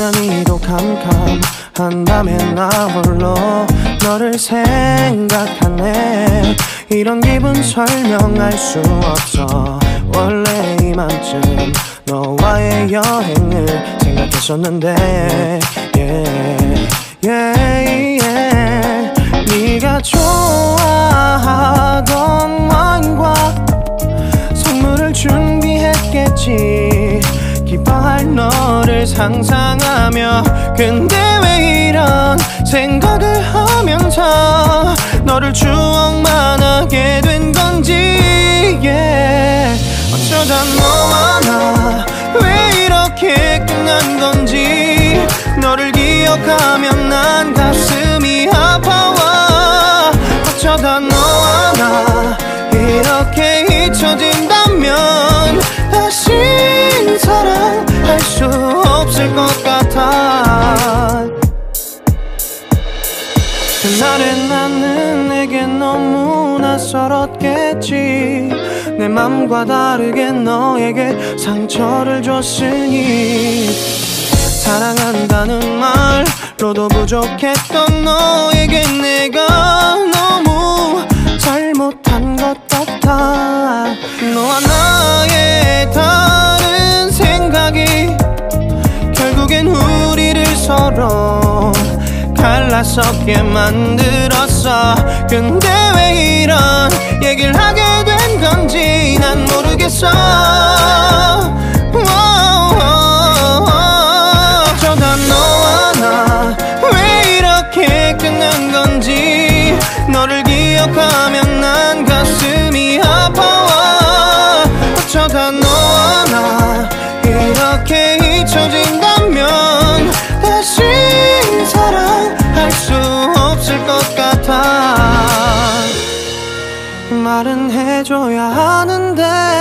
유난히도 캄캄한 밤에 나 홀로 너를 생각하네. 이런 기분 설명할 수 없어. 원래 이맘쯤 너와의 여행을 생각했었는데 네가 좋아하던 와인과 선물을 준비했겠지. 기뻐할 너를 상상하며. 근데 왜 이런 생각을 하면서 너를 추억만 하게 된 건지. 어쩌다 너와 나 왜 이렇게 끝난 건지. 너를 기억하면 난 가슴이 아파와. 어쩌다 너와 나 이렇게 잊혀진다면 다시 사랑할 수 없을 것 같아. 그날의 나는 내게 너무 낯설었겠지. 내 맘과 다르게 너에게 상처를 줬으니. 사랑한다는 말로도 부족했던 너에게 내가 너무 잘못한 것 같아. 너와 나의 다른 생각이 결국엔 우리를 서로 갈라서게 만들었어. 근데 왜 이런 얘기를 하게 된 건지 난 모르겠어. 어쩌다 너와 나 왜 이렇게 끝난 건지. 너를 기억하면 난 가슴이 아파와. 어쩌다 너와 나 이렇게 잊혀진다면 다시 사랑할 수 없을 것 같아. 말은 해줘야 하는데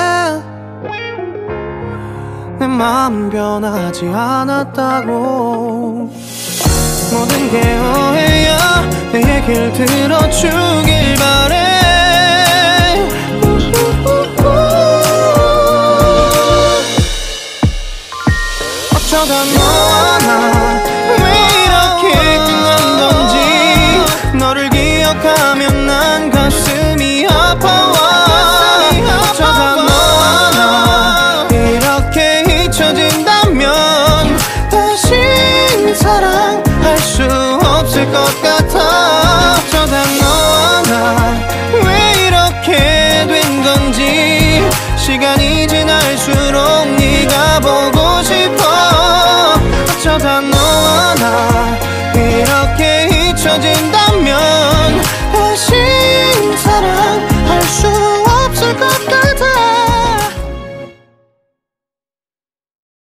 내 마음 변하지 않았다고. 모든 게 오해야. 내 얘기를 들어주길 바래. 어쩌다 너와 나 왜 이렇게 끝난 건지. 너를 기억하면 난 가슴이 아파와. 어쩌다 너와 나 이렇게 잊혀진다면 다시 사랑할 수 없을 것 같아. 어쩌다 너와 나 왜 이렇게 된 건지. 시간이 지날수록 네가 보고 싶어. 어쩌다 너와 나 이렇게 잊혀진다면 다시 사랑